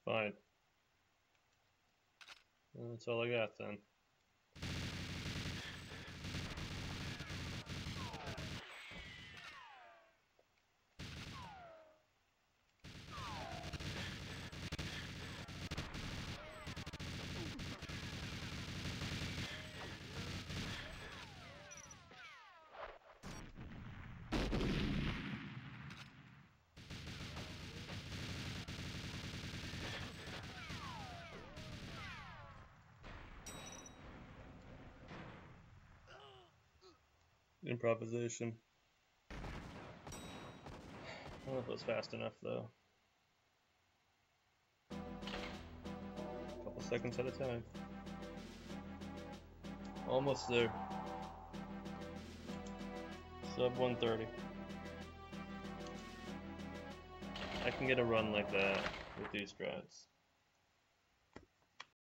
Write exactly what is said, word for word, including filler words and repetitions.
Fine. Well, that's all I got then. Improvisation. I don't know if it was fast enough though. A couple seconds at a time. Almost there. Sub one thirty. I can get a run like that with these strats.